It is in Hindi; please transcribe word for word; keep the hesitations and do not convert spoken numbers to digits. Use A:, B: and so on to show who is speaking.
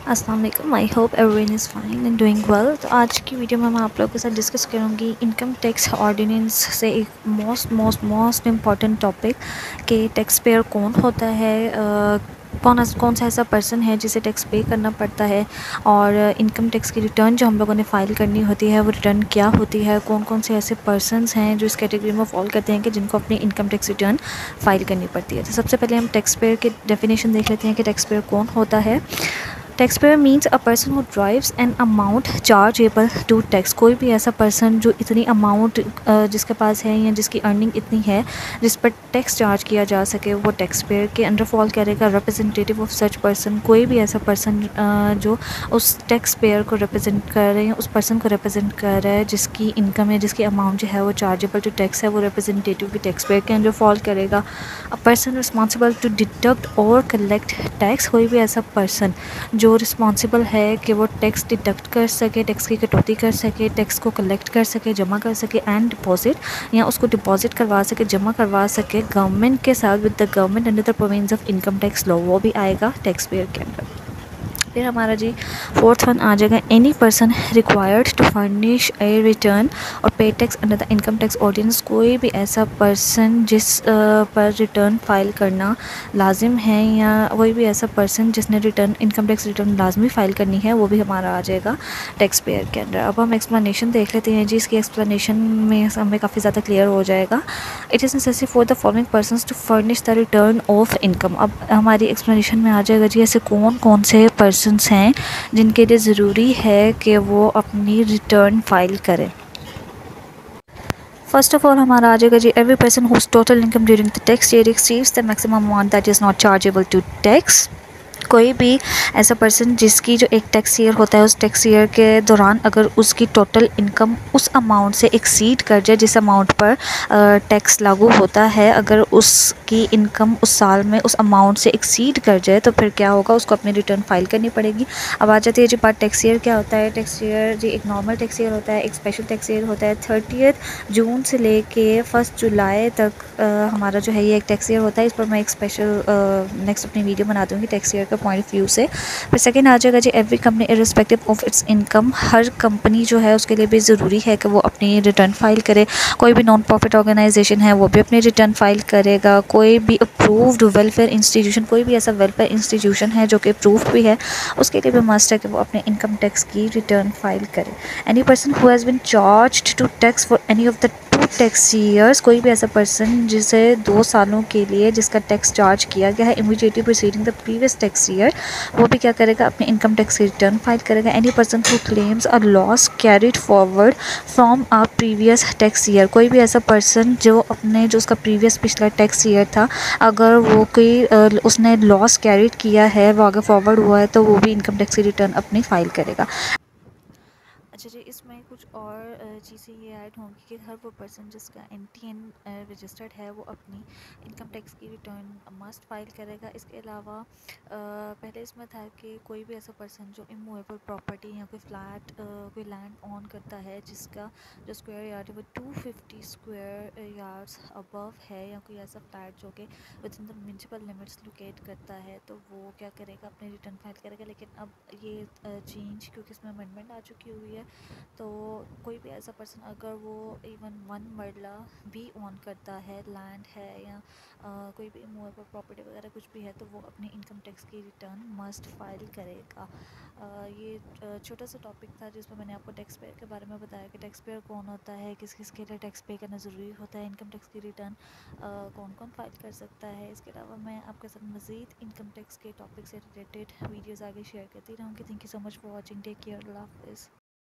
A: अस्सलाम वालेकुम। I hope everyone is fine and doing well. तो आज की वीडियो में मैं आप लोगों के साथ डिस्कस करूँगी इनकम टैक्स ऑर्डिनेंस से एक most most most important topic कि टैक्स पेयर कौन होता है, uh, कौन कौन सा ऐसा पर्सन है जिसे टैक्स पे करना पड़ता है, और इनकम टैक्स की रिटर्न जो हम लोगों ने फ़ाइल करनी होती है वो रिटर्न क्या होती है, कौन कौन से ऐसे पर्सनस हैं जो इस कैटेगरी में फॉल करते हैं कि जिनको अपनी इनकम टैक्स रिटर्न फ़ाइल करनी पड़ती है। तो सबसे पहले हम टैक्स पेयर की डेफिनेशन देख लेते हैं कि टैक्स पेयर कौन होता है। Taxpayer means a person who drives an amount chargeable to tax. कोई भी ऐसा पर्सन जो इतनी अमाउंट जिसके पास है या जिसकी अर्निंग इतनी है जिस पर टैक्स चार्ज किया जा सके वो टैक्सपेयर के अंडर फॉल करेगा। रिप्रेजेंटेटिव ऑफ सच पर्सन, कोई भी ऐसा पर्सन जो उस टैक्स पेयर को रिप्रेजेंट कर रहे हैं, उस पर्सन को रिप्रेजेंट कर रहा है जिसकी इनकम है, जिसकी अमाउंट जो है वो चार्जेबल टू टैक्स है, वो रिप्रेजेंटेटिव भी टैक्स पेयर के अंडर फॉल करेगा। A person responsible to deduct और कलेक्ट टैक्स, कोई भी ऐसा पर्सन जो जो रिस्पॉन्सिबल है कि वो टैक्स डिडक्ट कर सके, टैक्स की कटौती कर सके, टैक्स को कलेक्ट कर सके, जमा कर सके एंड डिपॉजिट या उसको डिपॉजिट करवा सके, जमा करवा सके गवर्नमेंट के साथ with the government under the provisions of income tax law, वो भी आएगा टैक्स पेयर के अंदर। फिर हमारा जी फोर्थ वन आ जाएगा any person required to furnish a return और pay tax under the income tax ordinance. कोई भी ऐसा पर्सन जिस uh, पर रिटर्न फाइल करना लाजिम है या कोई भी ऐसा पर्सन जिसने रिटर्न इनकम टैक्स रिटर्न लाजमी फ़ाइल करनी है, वो भी हमारा आ जाएगा टैक्स पेयर के अंदर। अब हम एक्सप्लेनेशन देख लेते हैं जी। इसकी एक्सप्लेनेशन में हमें काफ़ी ज़्यादा क्लियर हो जाएगा। It is necessary for the following persons to furnish the return of income. अब हमारी एक्सप्लेनेशन में आ जाएगा जी ऐसे कौन कौन से पर्सनस हैं जिनके लिए ज़रूरी है कि वो अपनी रिटर्न फाइल करें। फर्स्ट ऑफ ऑल हमारा आ जाएगा जी every person whose total income during the tax year exceeds the maximum amount that is not chargeable to tax. कोई भी ऐसा पर्सन जिसकी जो एक टैक्स ईयर होता है उस टैक्स ईयर के दौरान अगर उसकी टोटल इनकम उस अमाउंट से एक्सीड कर जाए जिस अमाउंट पर टैक्स लागू होता है, अगर उसकी इनकम उस साल में उस अमाउंट से एक्सीड कर जाए तो फिर क्या होगा, उसको अपनी रिटर्न फाइल करनी पड़ेगी। अब आ जाती है जी बात टैक्स ईयर क्या होता है। टैक्स ईयर जी एक नॉर्मल टैक्स ईयर होता है, एक स्पेशल टैक्स ईयर होता है। थर्टियथ जून से लेके फर्स्ट जुलाई तक आ, हमारा जो है ये एक टैक्स ईयर होता है। इस पर मैं एक स्पेशल नेक्स्ट अपनी वीडियो बना दूँगी टैक्स ईयर का पॉइंट ऑफ व्यू से। फिर सेकंड आ जाएगा जी every company irrespective of its income. हर कंपनी जो है उसके लिए भी ज़रूरी है कि वो अपनी रिटर्न फाइल करे। कोई भी नॉन प्रॉफिट ऑर्गेनाइजेशन है वो भी अपनी रिटर्न फाइल करेगा। कोई भी अप्रूव्ड वेलफेयर इंस्टीट्यूशन, कोई भी ऐसा वेलफेयर इंस्टीट्यूशन है जो कि अप्रूव्ड भी है, उसके लिए भी मस्ट है कि वो अपने इनकम टैक्स की रिटर्न फाइल करे। Any person who has been charged to tax for any of the two tax years, कोई भी ऐसा पर्सन जिसे दो सालों के लिए जिसका टैक्स चार्ज किया गया है immediately preceding the previous tax year, वो भी क्या करेगा, अपने इनकम टैक्स की रिटर्न फाइल करेगा। Any person who claims a loss carried forward from a previous tax year, कोई भी ऐसा पर्सन जो अपने जो उसका प्रीवियस पिछला टैक्स ईयर था अगर वो कोई उसने लॉस कैरिड किया है, वो आगे फॉरवर्ड हुआ है, तो वो भी इनकम टैक्स की रिटर्न अपनी फाइल करेगा। अच्छा जी, इसमें कुछ और चीज़ें ये ऐड होंगी कि हर वो पर्सन जिसका एन टी एन रजिस्टर्ड है वो अपनी इनकम टैक्स की रिटर्न मस्ट फाइल करेगा। इसके अलावा पहले इसमें था कि कोई भी ऐसा पर्सन जो इमूवेबल प्रॉपर्टी या कोई फ्लैट कोई लैंड ऑन करता है जिसका जो स्क्वायर यार्ड है वो two fifty square yards above है, या कोई ऐसा फ्लैट जो कि within the municipal limits locate करता है, तो वो क्या करेगा, अपनी रिटर्न फाइल करेगा। लेकिन अब ये चेंज क्योंकि इसमें अमेंडमेंट आ चुकी हुई है, तो कोई भी ऐसा पर्सन अगर वो इवन वन मरला भी ऑन करता है, लैंड है या आ, कोई भी इमूवेबल प्रॉपर्टी वगैरह कुछ भी है, तो वो अपनी इनकम टैक्स की रिटर्न मस्ट फाइल करेगा। आ, ये छोटा सा टॉपिक था जिसमें मैंने आपको टैक्स पेयर के बारे में बताया कि टैक्स पेयर कौन होता है, किस किस के लिए टैक्स पे करना ज़रूरी होता है, इनकम टैक्स की रिटर्न कौन कौन फाइल कर सकता है। इसके अलावा मैं आपके साथ मज़ीद इनकम टैक्स के टॉपिक से रिलेटेड वीडियोज़ आगे शेयर करती रहूँगी। Thank you so much for watching. Take care, अल्लाह हाफ़िज़।